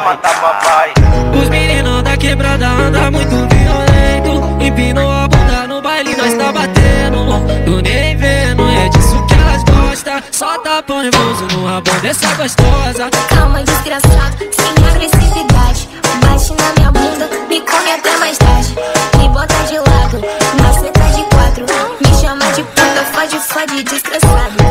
matar papai. Os meninos da quebrada andam muito violento, empinou a bunda no baile, nós tá batendo. Tu nem vendo, é disso que elas gostam. Só tá nervoso no rabão dessa gostosa. Calma, desgraçado, sem agressividade. Bate na minha bunda, me come até mais tarde. Me bota de lado, maceta de quatro. Me chama de puta, fode, desgraçado.